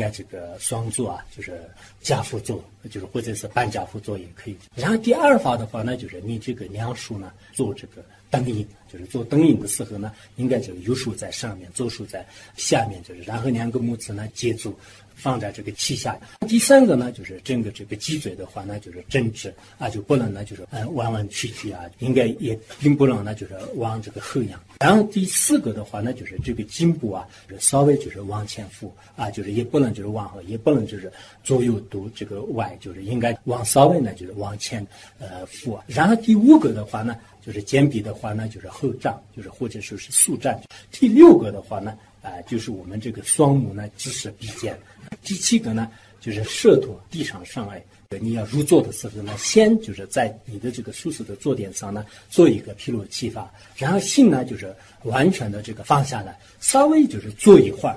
该这个双坐啊，就是家父坐，就是或者是半家父坐也可以。然后第二法的话呢，就是你这个两手呢做这个灯影，就是做灯影的时候呢，应该这个右手在上面，左手在下面，就是然后两个拇指呢接住。放在这个膝下。第三个呢，就是整个这个脊椎的话呢，就是正直啊，就不能呢就是弯弯曲曲啊，应该也并不能呢就是往这个后仰。然后第四个的话呢，就是这个颈部啊，就是稍微就是往前俯啊，就是也不能就是往后，也不能就是左右都这个歪，就是应该往稍微呢就是往前俯。然后第五个的话呢，就是肩臂的话呢，就是后胀，就是或者说是速站。第六个的话呢，就是我们这个双目呢直视鼻尖。第七个呢，就是舌头地上上来。你要入座的时候呢，先就是在你的这个舒适的坐垫上呢，做一个披露气法，然后心呢就是完全的这个放下来，稍微就是坐一会儿。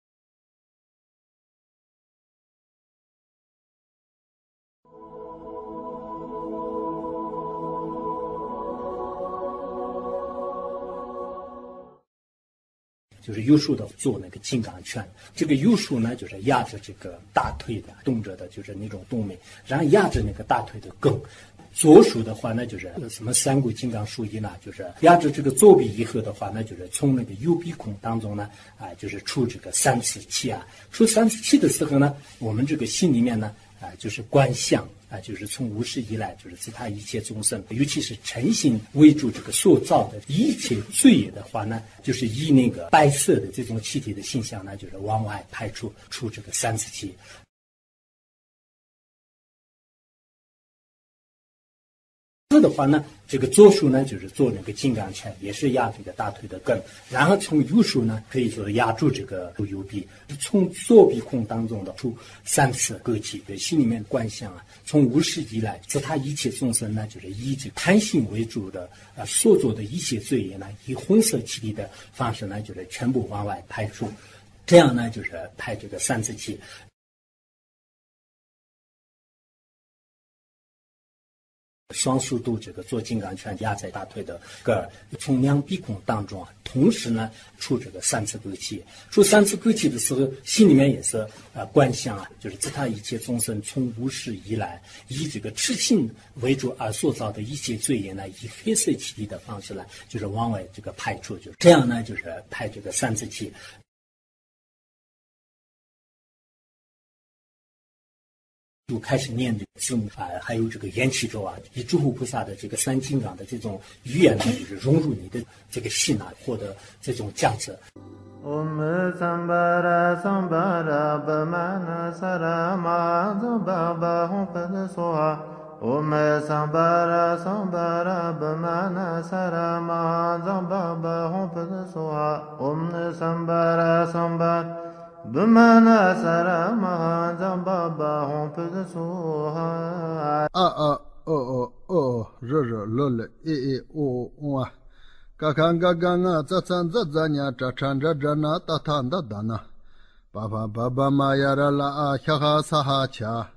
就是右手的做那个金刚拳，这个右手呢就是压着这个大腿的动着的，就是那种动脉，然后压着那个大腿的根。左手的话呢，就是什么三股金刚术一呢，就是压着这个左臂以后的话呢，就是从那个右鼻孔当中呢，就是出这个三次气啊。出三次气的时候呢，我们这个心里面呢，就是观想。就是从无始以来，就是自他一切众生，尤其是诚心为主这个所造的一切罪业的话呢，就是以那个白色的这种气体的形象呢，就是往外排出这个三次气。的话呢，这个左手呢就是做那个金刚拳，也是压这个大腿的根，然后从右手呢可以说压住这个右臂，从左鼻孔当中的出三次割气，对心里面观想啊，从无始以来，自他一切众生呢，就是以这个贪心为主的所做的一切罪业呢，以红色气体的方式呢，就是全部往外排出，这样呢就是排这个三次气。双手都这个做金刚拳压在大腿的根儿，从两鼻孔当中同时呢出这个三次割气。出三次割气的时候，心里面也是观想啊，就是自他一切众生从无始以来，以这个痴心为主而塑造的一切罪业呢，以黑色气体的方式呢，就是往外这个排出，就是这样呢，就是排这个三次气。就开始念这个字母还有这个缘起咒啊，以诸佛菩萨的这个三金刚的这种语言呢，就是融入你的这个心啊，获得这种价值。 Om Sambara Sambara Bhamana Sarama Zambaba Hum Pada Soha Om Sambara Sambara Bhamana Sarama Zambaba Hum Pada Soha Om Sambara Sambara Bhamana Sarama Zambaba Hum Pada Soha Re Lo Le E O Wa Kakanga Ganga Zatsan Zazanya Chachan Jana Tatanda Dana Baba Baba Mayara La Haha Saha Cha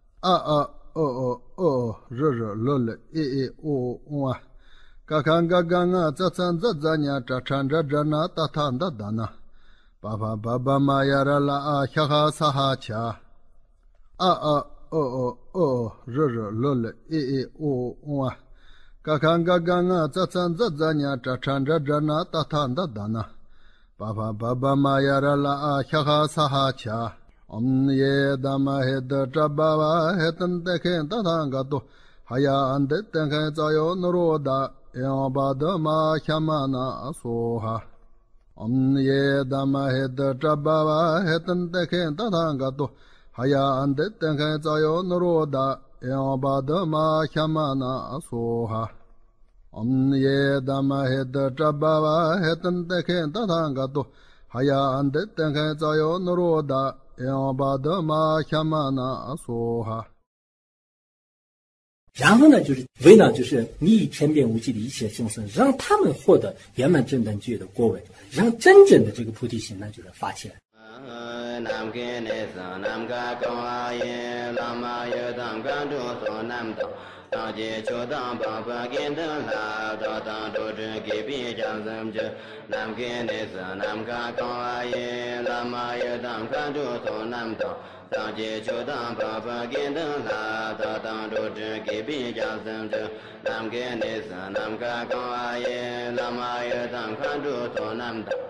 Re Lo Le E O Wa Kakanga Ganga Zatsan Zazanya Chachan Jana Tatanda Dana Baba Baba Mayara La Haha Saha Cha Re Lo Le E O Wa Kakanga Ganga Zatsan Zazanya Chachan Jana Tatanda Dana Baba Baba Mayara La Haha Saha Cha Om Ye Dama Hed Jababa Hetan Teken Tatangato Haya Ande Tenken Zayo Noroda Yabadama Hamana Soha Om Ye Dama Hed Jababa Hetan Teken Tatangato Haya Ande Tenken Zayo Noroda Yabadama Hamana Soha Om Ye Dama Hed Jababa Hetan Teken Tatangato Haya Ande Tenken Zayo Noroda Yabadama Hamana Soha。 然后呢，就是为了就是你以天变无际的一切众生，让他们获得圆满正等觉的果位，让真正的这个菩提心呢，就是发起来。 nam ke ne sa nam ka ka ye la ma ye tam ka do so nam do ta je cho dang ba ba kin de la da da do de ke bi jang sam je nam ke ne sa nam ka ka ye la ma ye tam ka do so nam do ta je cho dang ba ba kin de la da da do de ke bi jang sam je nam ke ne sa nam ka ka ye la ma ye tam ka do so nam do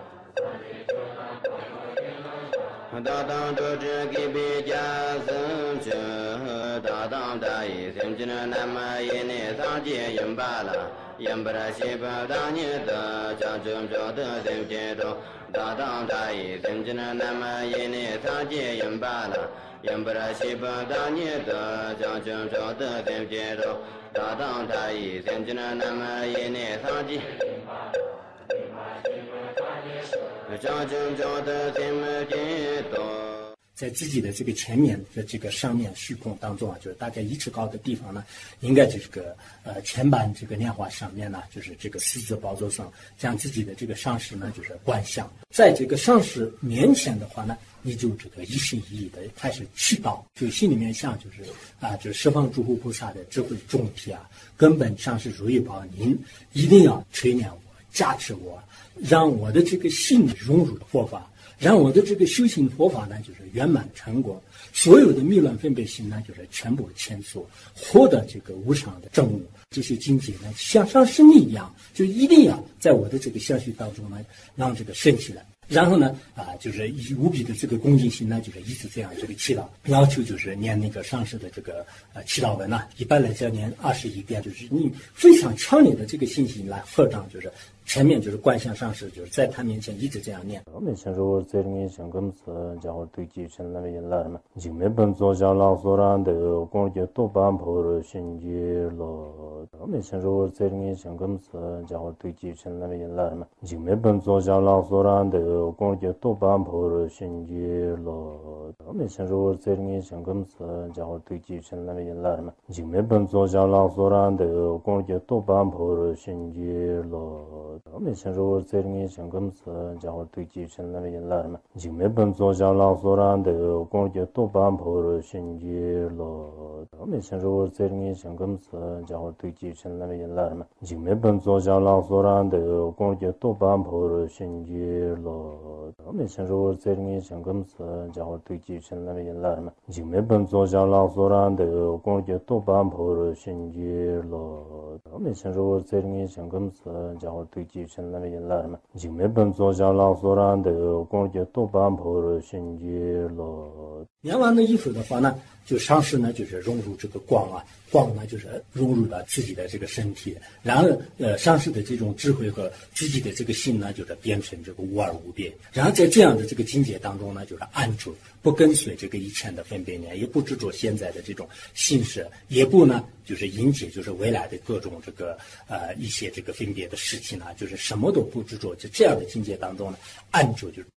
da da do je ke bi jang sam je da da da yi sim je nam ye ne sa je yin ba la yin ba ra shi ba da ni da ja jum jo de sim je do da da da yi sim je nam ye ne sa je yin ba la yin ba ra shi ba da ni da ja jum jo de sim je do da da da yi sim je nam ye ne sa je ja jum jo de sim je do 在自己的这个前面的这个上面虚空当中啊，就是大概1尺高的地方呢，应该这个前板这个莲花上面呢，就是这个狮子宝座上，将自己的这个上师呢就是观想，在这个上师面前的话呢，你就这个一心一意的开始祈祷，就心里面想就是就是十方诸佛菩萨的智慧众体啊，根本上师如意宝，您一定要垂怜我，加持我，让我的这个心融入佛法。让我的这个修行佛法呢，就是圆满成果，所有的迷乱分别心呢，就是全部迁出，获得这个无上的正悟。这些境界呢，像上师你一样，就一定要在我的这个相续当中呢，让这个升起来。然后呢，就是以无比的这个恭敬心呢，就是一直这样这个祈祷，要求就是念那个上师的这个祈祷文呢，一般来讲念21遍，就是你非常强烈的这个信心来合掌，就是前面就是观想上师，就是在他面前一直这样念。 我们先说这里想跟此家伙对继承那边来嘛，就没本做下老所然的工作多半破了心结了。我们先说这里想跟此家伙对继承那边来嘛，就没本做下老所然的工作多半破了心结了。我们先说这里想跟此家伙对继承那边来嘛，就没本做下老所然的工作多半破了心结了。我们先说这里想跟此家伙对继承那边来嘛，就没本做下老所然的工作多半破了心结了。我们先说这里想跟此家伙对继承那边来嘛，就没本做下老所然的工作多半破了心结了。我们先说这里想跟此家伙对继承那边来嘛，就没本做下老所然的工作多半破了心结了。我们先说这里想跟此家伙对继承那边来嘛，就没本做下老所然的工作多半破了心结了。 念完了以后的话呢，就上师呢就是融入这个光啊，光呢就是融入了自己的这个身体，然后上师的这种智慧和自己的这个心呢，就是变成这个无二无别。然后在这样的这个境界当中呢，就是安住，不跟随这个以前的分别念，也不执着现在的这种形式，也不呢就是迎接就是未来的各种这个一些这个分别的事情呢，就是什么都不执着，就这样的境界当中呢，安住就是。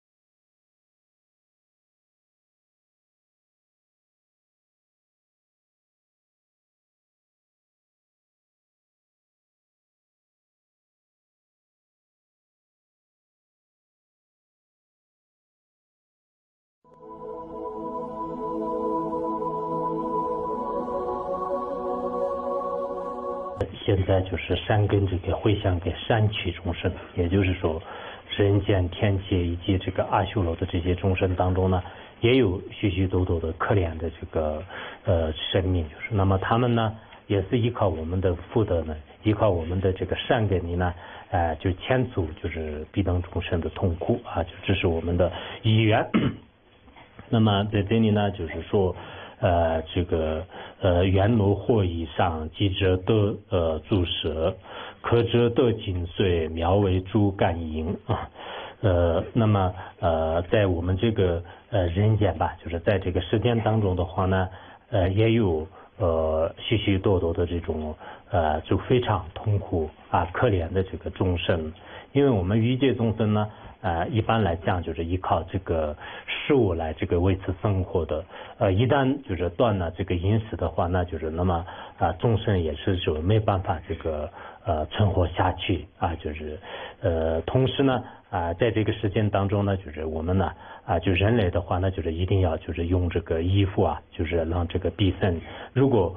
现在就是善根这个回向给善趣众生，也就是说人间天界以及这个阿修罗的这些众生当中呢，也有许许多多的可怜的这个生命，就是那么他们呢也是依靠我们的福德呢，依靠我们的这个善根呢，就遣除就是彼等众生的痛苦啊，就这是我们的意愿。那么在这里呢，就是说这个缘罗或以上，即者得诸舍，可者得精髓，苗为诸感应啊。那么在我们这个人间吧，就是在这个世间当中的话呢，也有许许多多的这种就非常痛苦啊可怜的这个众生，因为我们欲界众生呢。一般来讲就是依靠这个食物来这个维持生活的，一旦就是断了这个饮食的话，那就是那么众生也是就没办法这个存活下去啊，就是同时呢在这个时间当中呢，就是我们呢就人类的话呢，就是一定要就是用这个衣服啊，就是让这个毕生，如果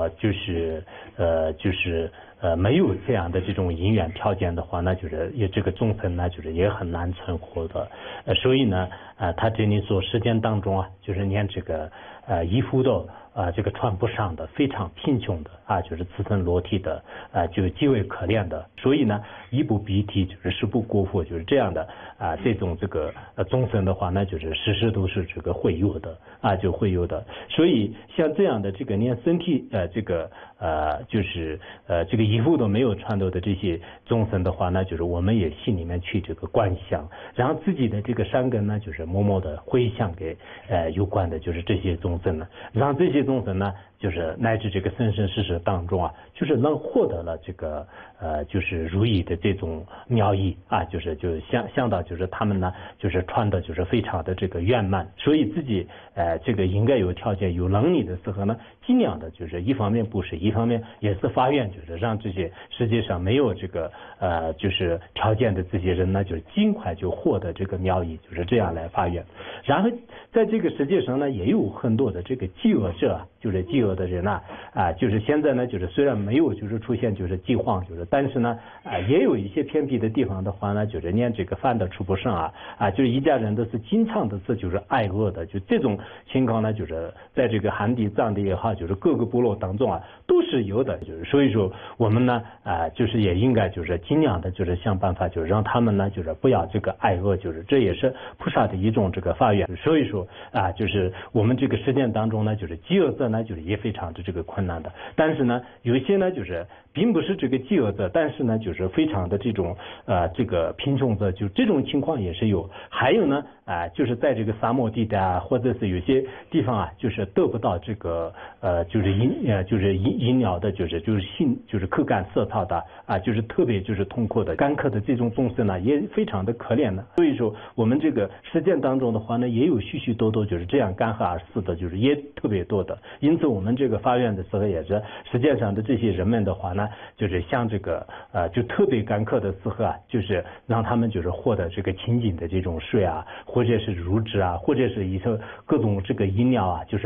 没有这样的这种因缘条件的话呢，就是也这个众生呢，就是也很难存活的。所以呢，他这里说时间当中啊，就是连这个衣服都这个穿不上的，非常贫穷的就是赤身裸体的就极为可怜的。所以呢，衣不蔽体，就是食不果腹，就是这样的这种这个众生的话呢，就是时时都是这个会有的就会有的。所以像这样的这个连身体就是这个衣服都没有穿到的这些众生的话呢，就是我们也心里面去这个观想，然后自己的这个善根呢，就是默默的回向给有关的就是这些众生呢，让这些众生呢，就是乃至这个生生世世当中就是能获得了这个就是如意的这种妙意就是想到就是他们呢，就是穿的就是非常的这个圆满，所以自己这个应该有条件有能力的时候呢，尽量的就是一方面布施，一方面也是发愿，就是让这些世界上没有这个就是条件的这些人呢，就是尽快就获得这个妙意，就是这样来发愿。然后在这个世界上呢，也有很多的这个饥饿者，就是饥饿的人就是现在呢，就是虽然没有就是出现就是饥荒，就是但是呢也有一些偏僻的地方的话呢，就是连这个饭都吃不上就是一家人都是经常的是就是挨饿的，就这种情况呢，就是在这个汉地藏地也好，就是各个部落当中都是有的。就是所以说我们呢就是也应该就是尽量的就是想办法，就是让他们呢就是不要这个挨饿，就是这也是菩萨的一种这个发愿。所以说就是我们这个实践当中呢，就是饥饿者呢就是也非常的这个困难的，但是呢有一些呢就是并不是这个饥饿者，但是呢就是非常的这种这个贫穷者，就这种情况也是有。还有呢就是在这个沙漠地带或者是有些地方就是得不到这个就是饮料的，就是口干舌燥的就是特别就是痛苦的干渴的这种众生呢，也非常的可怜的。所以说我们这个实践当中的话呢，也有许许多多就是这样干渴而死的，就是也特别多的。因此我们这个发愿的时候也是实践上的这些人们的话呢，就是像这个就特别干渴的时候就是让他们就是获得这个清净的这种水或者是乳汁或者是一些各种这个饮料就是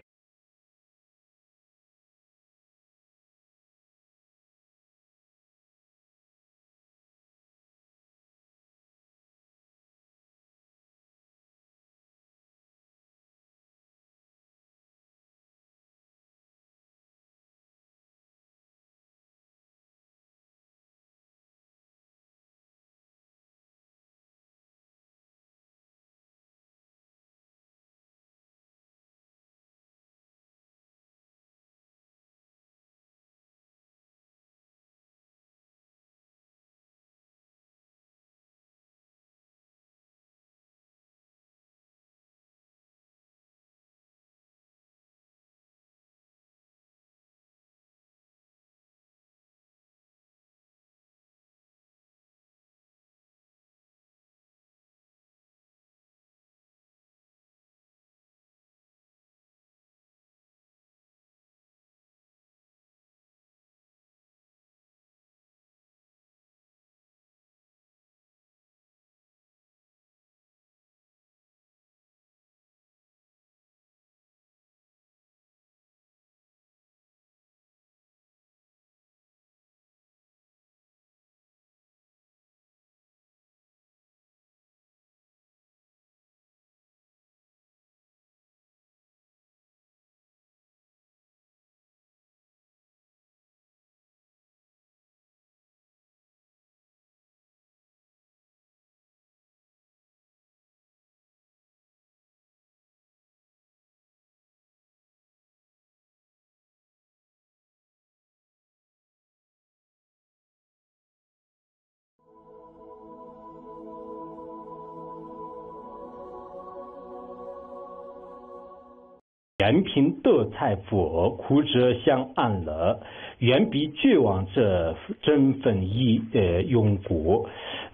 延贫得财富，苦者相安乐，远比绝望者争分永固。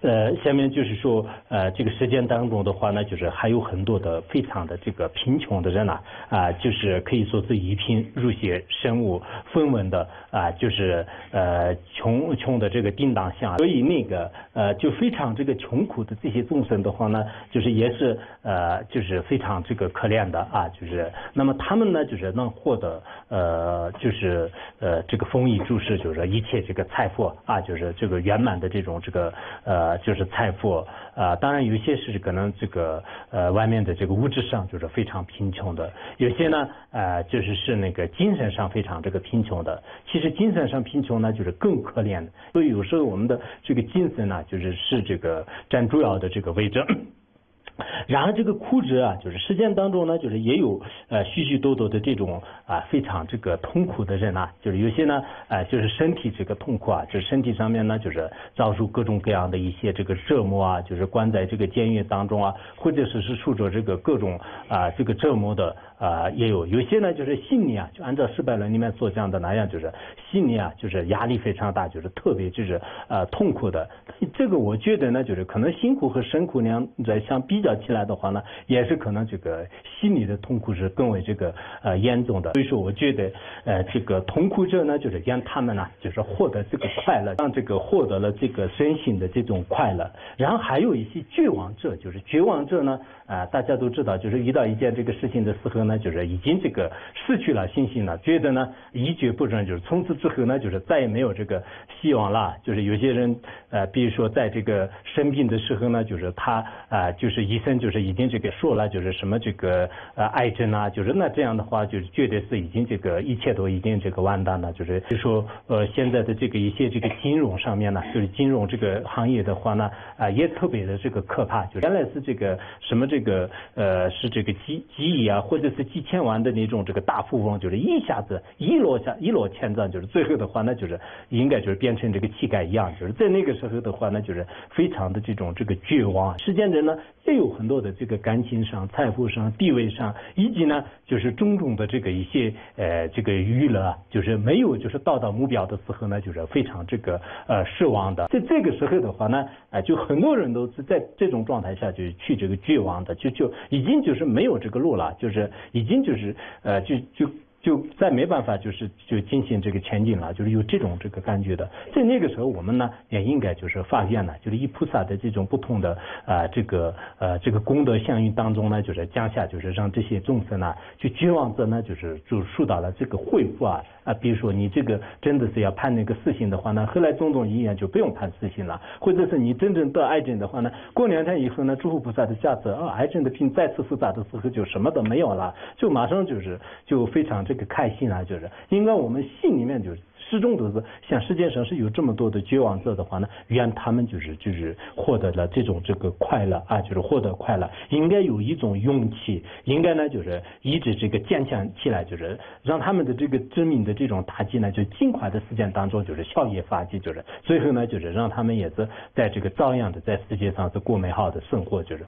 下面就是说，这个时间当中的话呢，就是还有很多的非常的这个贫穷的人呐，就是可以说是一贫如洗，身无分文的就是穷的这个叮当响，所以那个就非常这个穷苦的这些众生的话呢，就是也是就是非常这个可怜的就是那么他们呢，就是能获得就是这个丰衣足食，就是一切这个财富就是这个圆满的这种这个就是财富当然有些是可能这个外面的这个物质上就是非常贫穷的，有些呢就是那个精神上非常这个贫穷的。其实精神上贫穷呢，就是更可怜的。所以有时候我们的这个精神呢，是这个占主要的这个位置。然而这个苦者就是实践当中呢，就是也有许许多多的这种非常这个痛苦的人就是有些呢就是身体这个痛苦就是身体上面呢就是遭受各种各样的一些这个折磨就是关在这个监狱当中或者是受着这个各种这个折磨的也有些呢就是心里就按照《失败论》里面所讲的那样，就是心里就是压力非常大，就是特别就是痛苦的。这个我觉得呢，就是可能辛苦和生苦两者相比较起来的话呢，也是可能这个心理的痛苦是更为这个严重的。所以说，我觉得这个痛苦者呢，就是让他们呢，就是获得这个快乐，让这个获得了这个身心的这种快乐。然后还有一些绝望者，就是绝望者呢，大家都知道，就是遇到一件这个事情的时候呢，就是已经这个失去了信心了，觉得呢一蹶不振，就是从此之后呢，就是再也没有这个希望了。就是有些人比如说在这个生病的时候呢，就是他就是医生就是已经这个说了，就是什么这个癌症就是那这样的话，就是觉得是已经这个一切都已经这个完蛋了。就是说现在的这个一些这个金融上面呢，就是金融这个行业的话呢也特别的这个可怕，就原来是这个什么这个是这个几亿或者是几千万的那种这个大富翁，就是一下子一落千丈，就是最后的话呢，就是应该就是变成这个乞丐一样，就是在那个时候的话呢，就是非常的这种这个绝望。实践者呢也有很多的这个感情上、财富上、地位上，以及呢就是种种的这个一些这个娱乐，就是没有就是到目标的时候呢，就是非常这个失望的。在这个时候的话呢，就很多人都是在这种状态下就去这个绝望的，就已经就是没有这个路了，就是已经就是就再没办法就进行这个前进了，就是有这种这个感觉的。在那个时候，我们呢也应该就是发愿呢，就是以菩萨的这种不同的这个功德相应当中呢，就是降下，就是让这些众生呢，就绝望者呢，就受到了这个恢复比如说你这个真的是要判那个死刑的话呢，后来种种因缘就不用判死刑了，或者是你真正得癌症的话呢，过2天以后呢，诸佛菩萨的加持癌症的病再次复发的时候就什么都没有了，就马上就非常这个开心就是应该我们心里面就是始终都是像世界上是有这么多的绝望者的话呢，愿他们就是获得了这种这个快乐就是获得快乐，应该有一种勇气，应该呢就是一直这个坚强起来，就是让他们的这个致命的这种打击呢，就尽快的时间当中就是效益发迹，就是最后呢就是让他们也是在这个照样的在世界上是过美好的生活，就是。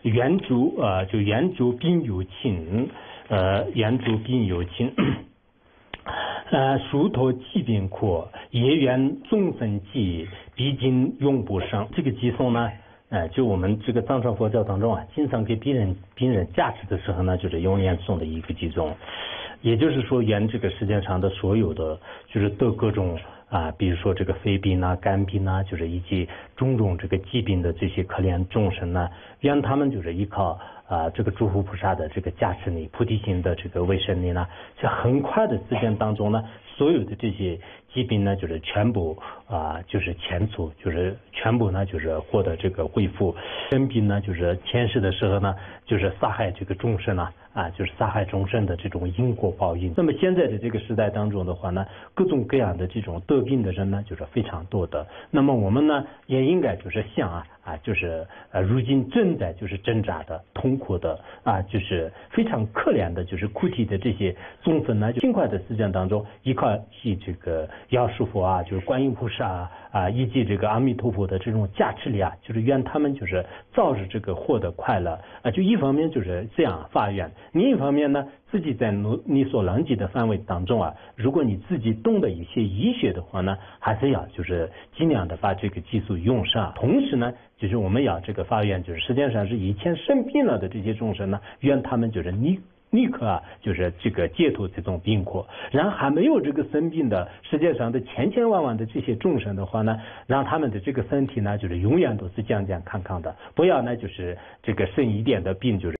援助就援助病友亲，援助病友亲。疏脱疾病苦，也愿众生疾，毕竟永不生。这个寄送呢，就我们这个藏传佛教当中啊，经常给病人加持的时候呢，就是永远送的一个寄送。也就是说，愿这个世界上的所有的，就是得各种比如说这个肺病啊、肝病啊，就是以及种种这个疾病的这些可怜众生呢，愿他们就是依靠这个诸佛菩萨的这个加持力、菩提心的这个威神力呢，在很快的时间当中呢，所有的这些疾病呢，就是全部就是前除，就是全部呢，就是获得这个恢复。生病呢，就是前世的时候呢，就是杀害这个众生就是杀害众生的这种因果报应。那么现在的这个时代当中的话呢，各种各样的这种得病的人呢，就是非常多的。那么我们呢，也应该就是像就是如今正在就是挣扎的、痛苦的就是非常可怜的，就是苦体的这些众生呢，就尽快的时间当中，依靠起这个药师佛就是观音菩萨以及这个阿弥陀佛的这种加持力就是愿他们就是早日这个获得快乐就一方面就是这样发愿，另一方面呢，自己在你所能及的范围当中如果你自己懂得一些医学的话呢，还是要就是尽量的把这个技术用上。同时呢，就是我们要这个发愿，就是实际上是以前生病了的这些众生呢，愿他们就是立刻就是这个解脱这种病苦。然后还没有这个生病的世界上的千万的这些众生的话呢，让他们的这个身体呢，就是永远都是健健康康的，不要呢就是这个生一点的病就是。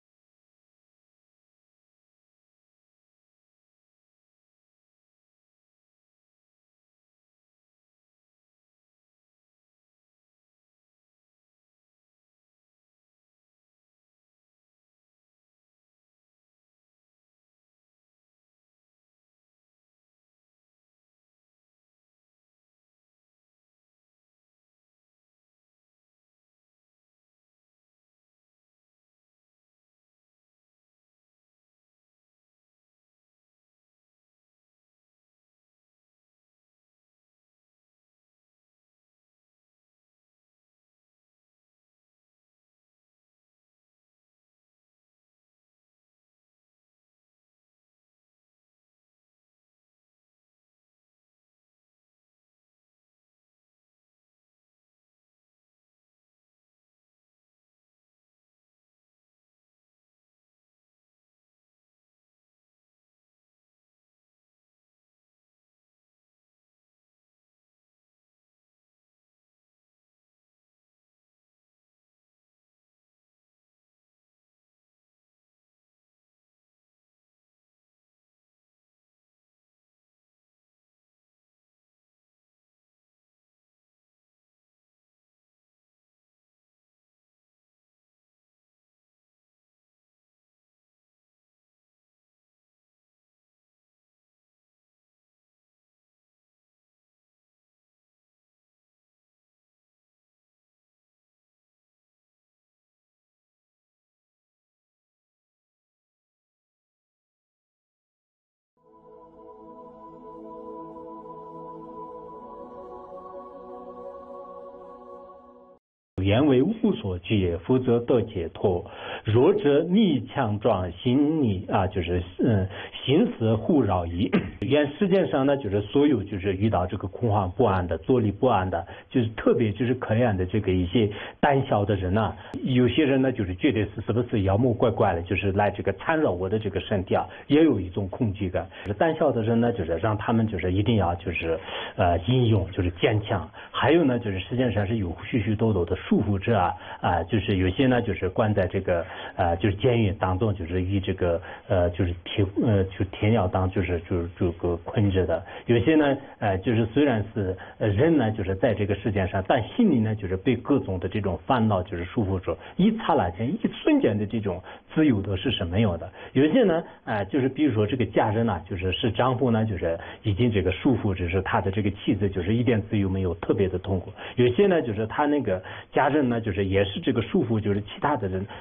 言为无所惧，否则得解脱。若者力强壮，心力就是心思互扰矣。愿世界上呢，就是所有就是遇到这个恐慌不安的、坐立不安的，就是特别就是可怜的这个一些胆小的人有些人呢就是觉得是不是妖魔怪怪的，就是来这个缠绕我的这个身体也有一种恐惧感。胆小的人呢，就是让他们就是一定要就是英勇，就是坚强。还有呢，就是世界上是有许多的束缚者就是有些呢就是关在这个就是监狱当中，就是以这个就是铁镣当就是这个困着的。有些呢就是虽然是人呢就是在这个世界上，但心里呢就是被各种的这种烦恼就是束缚住，一刹那间一瞬间的这种自由都是没有的。有些呢就是比如说这个家人就是丈夫呢就是已经这个束缚，就是他的这个妻子就是一点自由没有，特别的痛苦。有些呢就是他那个家人呢就是也是这个束缚，就是其他的人很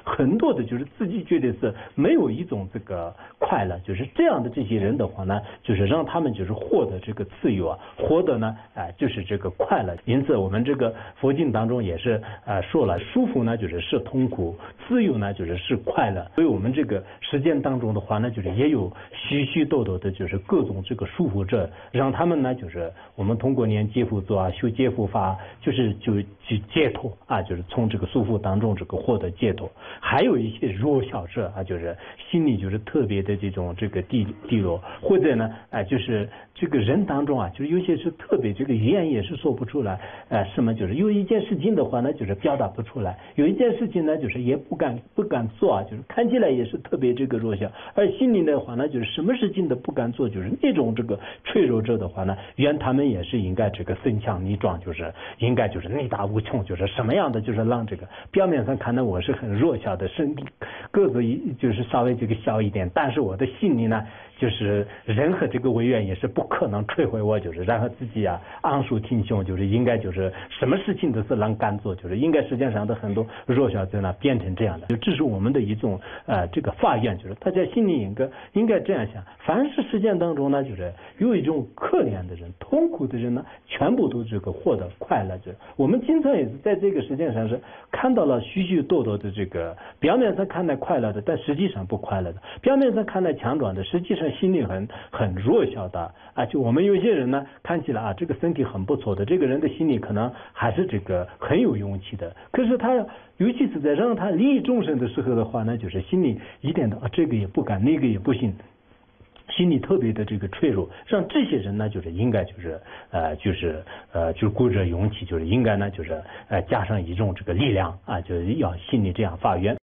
多的就是自己觉得是没有一种这个快乐，就是这样的这些人的话呢，就是让他们就是获得这个自由啊，获得呢就是这个快乐。因此我们这个佛经当中也是说了，舒服呢就是痛苦，自由呢就是快乐。所以我们这个实践当中的话呢，就是也有许许多多的就是各种这个束缚者，让他们呢就是我们通过念解缚咒啊，修解缚法，就去解脱啊，就是从这个束缚当中这个获得解脱。还有一些弱小者啊，就是心里就是特别的这个低落，或者呢就是这个人当中啊，就是有些是特别这个语言也是说不出来什么，就是有一件事情的话呢，就是表达不出来，有一件事情呢，就是也不敢做啊，就是看起来也是特别这个弱小，而心里的话呢，就是什么事情都不敢做，就是那种这个脆弱者的话呢，愿他们也是应该这个身强力壮，就是应该就是力大无穷，就是什么样的就是让这个表面上看到我是很弱小的，身体个子就是稍微这个小一点，但是我的心里呢，就是任何这个委员也是不可能摧毁我，就是然后自己昂首挺胸，就是应该就是什么事情都是能敢做，就是应该世界上的很多弱小者呢变成这样的，就这是我们的一种这个发愿，就是大家心里应该这样想，凡是实践当中呢，就是有一种可怜的人、痛苦的人呢，全部都这个获得快乐。就是我们经常也是在这个世界上是看到了许许多多的这个表面上看来快乐的，但实际上不快乐的；表面上看来强壮的，实际上心里很弱小的就我们有些人呢，看起来这个身体很不错的，这个人的心里可能还是这个很有勇气的，可是他尤其是在让他利益众生的时候的话呢，就是心里一点的这个也不敢，那个也不行，心里特别的这个脆弱，让这些人呢，就是应该就是鼓着勇气，就是应该呢，就是加上一种这个力量就是要心里这样发愿。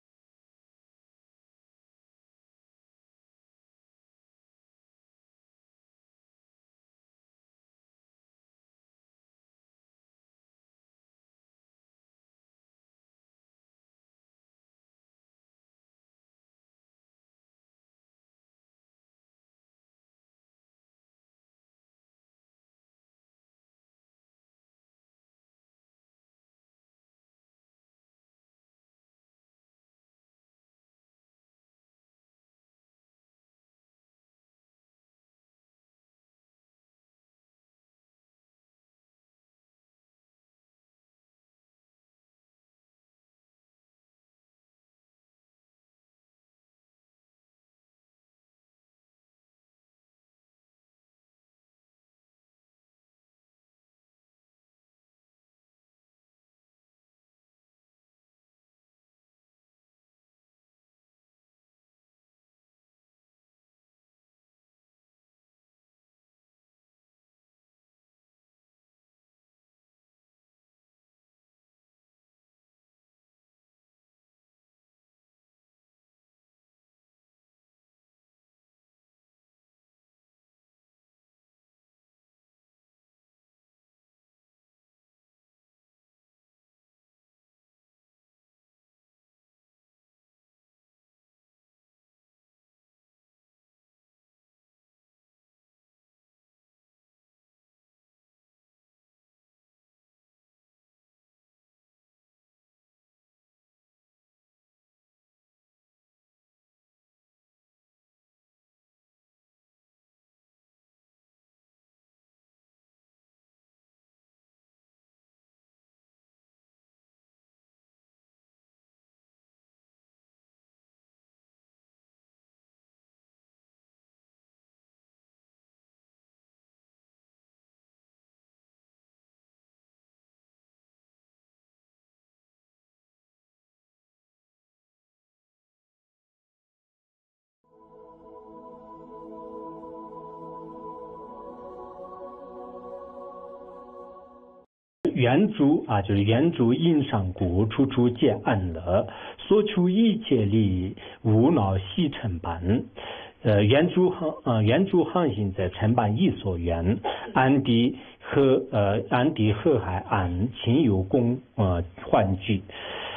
圆珠就是圆珠因上故，处处皆安乐，所求一切利，无恼悉成办。圆珠航行在成办一所缘，安地和海安，亲有共欢聚。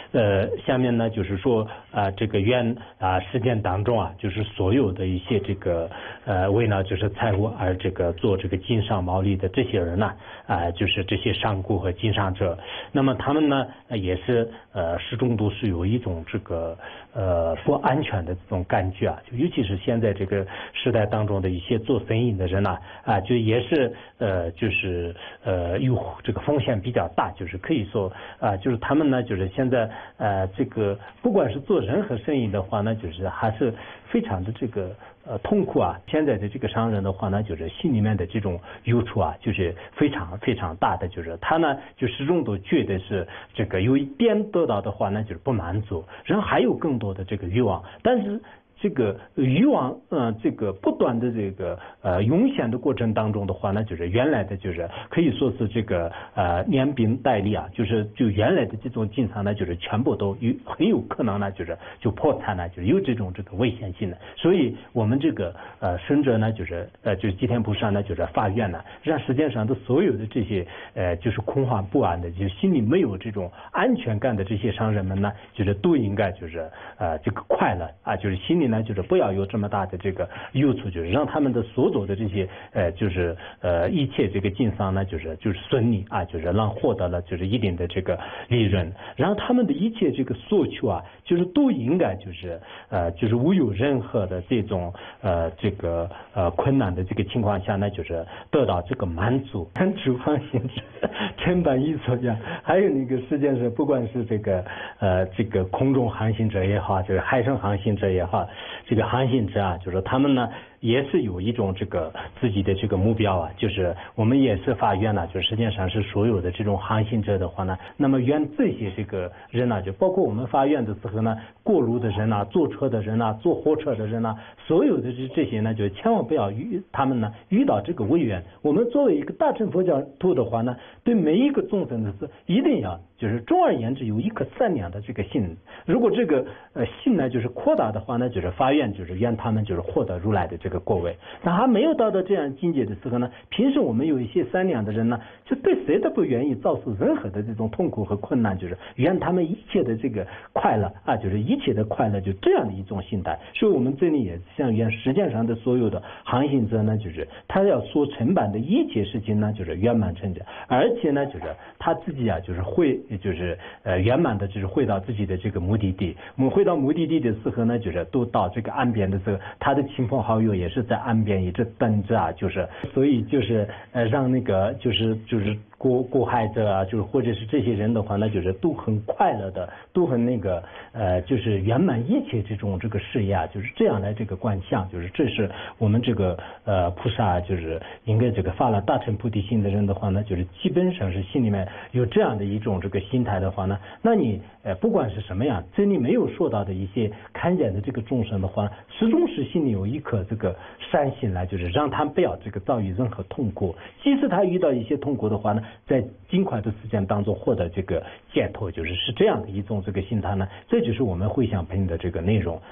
下面呢就是说这个愿实践当中就是所有的一些这个为了就是财务而这个做这个经商毛利的这些人呢就是这些商贾和经商者，那么他们呢也是始终都是有一种这个不安全的这种感觉就尤其是现在这个时代当中的一些做生意的人呢就也是就是有这个风险比较大，就是可以说就是他们呢就是现在这个不管是做任何生意的话呢，就是还是非常的这个痛苦现在的这个商人的话呢，就是心里面的这种忧愁就是非常非常大的，就是他呢就始终都觉得是这个有一点得到的话呢，就是不满足，然后还有更多的这个欲望，但是这个欲望这个不断的这个涌现的过程当中的话呢，就是原来的就是可以说是这个连兵带利就原来的这种经商呢，就是全部都很有可能呢就破产了，就是有这种这个危险性的。所以我们这个生者呢就是吉田菩萨呢就是发愿呢，让世界上的所有的这些就是恐慌不安的，就心里没有这种安全感的这些商人们呢，就是都应该就是这个快乐就是心里呢就是不要有这么大的这个忧愁，就是让他们的所有的这些就是一切这个经商呢就是顺利就是让获得了就是一定的这个利润，然后他们的一切这个诉求就是都应该就是无有任何的这种这个困难的这个情况下呢，就是得到这个满足。主航行者承办一所讲，还有那个实际上是不管是这个空中航行者也好，就是海上航行者也好，这个航行者就是他们呢也是有一种这个自己的这个目标就是我们也是发愿就实际上是所有的这种航行者的话呢，那么愿这些这个人就包括我们发愿的时候呢，过路的人坐车的人坐火车的人所有的这些呢，就千万不要他们呢遇到这个违缘。我们作为一个大乘佛教徒的话呢，对每一个众生的是一定要就是总而言之有一颗善良的这个心，如果这个心呢就是扩大的话呢，就是发愿就是愿他们就是获得如来的这个果位。那还没有到这样境界的时候呢，平时我们有一些善良的人呢，就对谁都不愿意造成任何的这种痛苦和困难，就是愿他们一切的这个快乐就是一切的快乐，就这样的一种心态。所以我们这里也像愿世界上的所有的航行者呢，就是他要所承办的一切事情呢，就是圆满成就，而且呢就是他自己就是会就是圆满的就是回到自己的这个目的地。我们回到目的地的时候呢，就是都到这个岸边的时候，他的亲朋好友也是在岸边一直等着就是所以就是让那个就是过海者就是或者是这些人的话呢，就是都很快乐的，都很那个就是圆满一切这种这个事业就是这样来这个观想，就是这是我们这个菩萨就是应该这个发了大乘菩提心的人的话呢，就是基本上是心里面有这样的一种这个心态的话呢，那你不管是什么样，这里没有说到的一些看见的这个众生的话，始终是心里有一颗这个善心来，就是让他不要这个遭遇任何痛苦，即使他遇到一些痛苦的话呢，在尽快的时间当中获得这个解脱，就是这样的一种这个心态呢，这就是我们回向品的这个内容。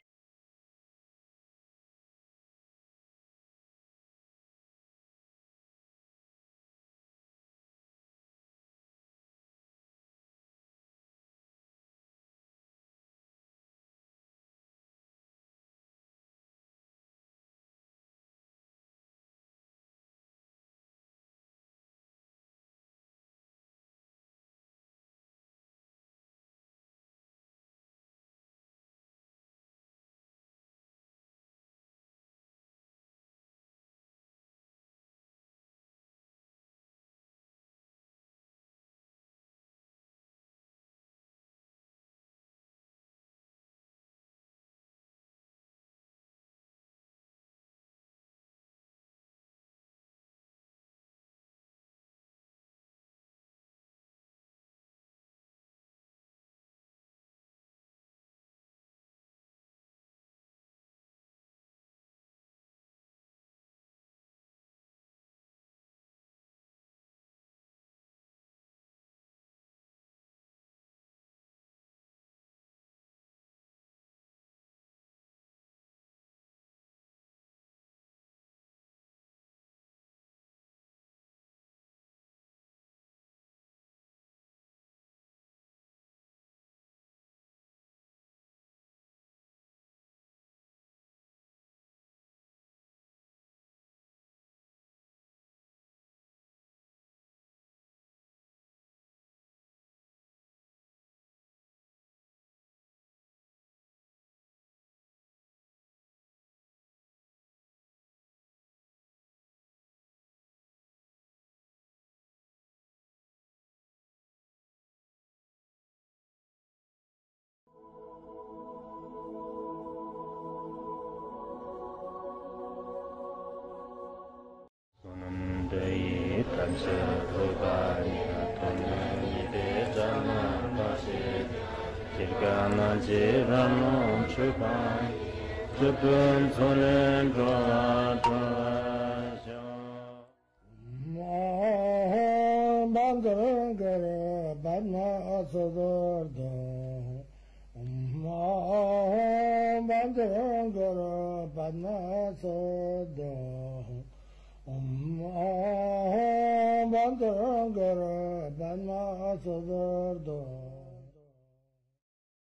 个那吉拉弄吃饭，这本从人抓抓想。 Bangarangara Badna Sadarda Bangarangara Badna Sada Bangarangara Badna Sadarda